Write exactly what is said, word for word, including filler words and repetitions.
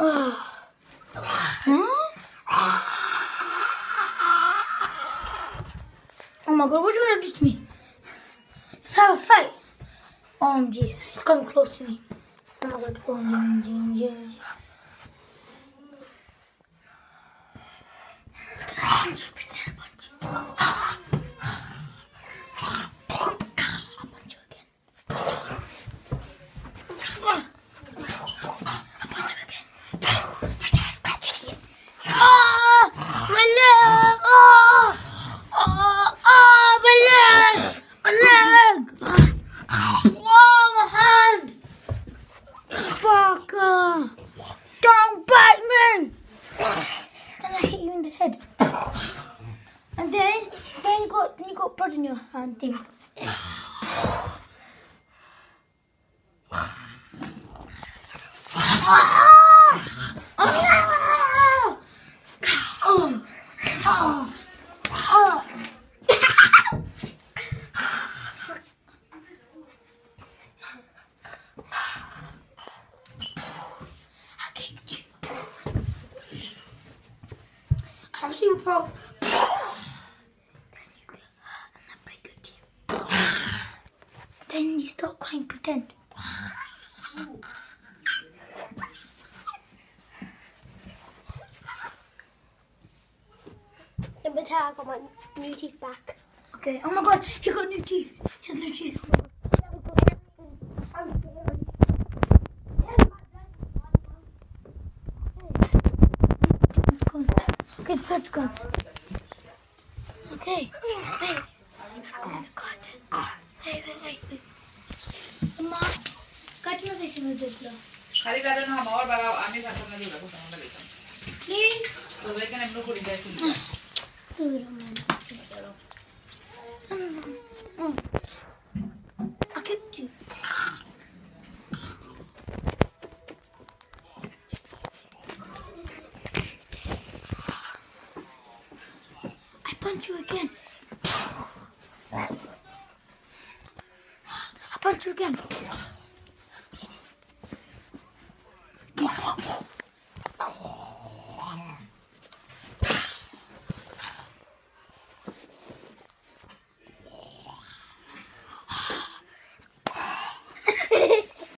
Huh? Oh my god, what are you gonna do to me? Let's have a fight. O M G, it's coming close to me. Oh my god, O M G, O M G, O M G. Pretend punch. I'll punch you again. I'll punch you again. Ah! My leg! Ah! Ah! Ah! My leg! My leg! Oh, my hand! Fucker! Don't bite me! Then I hit you in the head. And then, then you got, then you got blood in your hand thing. I'm super proud. Then you get hurt and then break your teeth. Then you start crying, pretend. Number ten, I got my new teeth back. Okay. Oh my god, he got new teeth. He has new teeth. It's gone. Okay, that's gone. Okay. Wait. Let's go in the garden. Wait, wait, wait, wait. Mama, garden में कैसे में देख लो? खाली garden हम और बड़ा आने का तो नहीं लगता हम लोग लेते हैं। Please. तो लेकिन हम लोग को डिजाइन सुनिए। I kicked you. I punch you again. I punch you again.